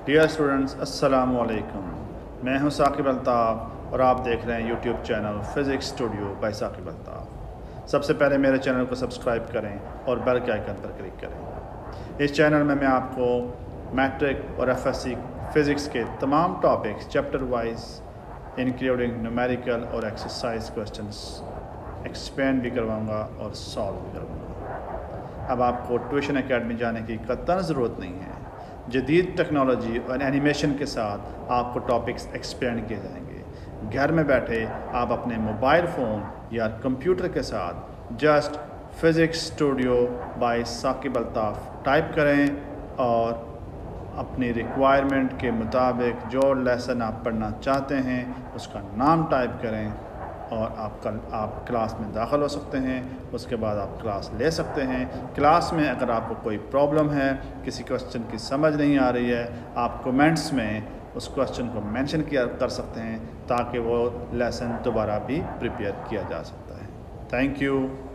Dear students अस्सलाम वालेकुम। मैं हूं साकिब अल्ताफ़ और आप देख रहे हैं YouTube channel physics studio by Saqib Altaf. सबसे पहले मेरे चैनल को सब्सक्राइब करें और बेल के आइकन पर क्लिक करें। इस चैनल में मैं आपको मैट्रिक और एफएससी फ़िज़िक्स के तमाम topics chapter wise including numerical और एक्सरसाइज क्वेश्चंस एक्सपेंड भी करवाऊँगा और सॉल्व भी करवाऊँगा। अब आपको ट्यूशन एकेडमी जाने की कतई ज़रूरत नहीं है। जदीद टेक्नोलॉजी और एनिमेशन के साथ आपको टॉपिक्स एक्सपेंड किए जाएंगे। घर में बैठे आप अपने मोबाइल फ़ोन या कंप्यूटर के साथ just physics studio by Saqib Altaf type करें और अपनी रिक्वायरमेंट के मुताबिक जो लेसन आप पढ़ना चाहते हैं उसका नाम टाइप करें और आप क्लास में दाखिल हो सकते हैं। उसके बाद आप क्लास ले सकते हैं। क्लास में अगर आपको कोई प्रॉब्लम है, किसी क्वेश्चन की समझ नहीं आ रही है, आप कमेंट्स में उस क्वेश्चन को मेंशन कर सकते हैं ताकि वो लेसन दोबारा भी प्रिपेयर किया जा सकता है। Thank you.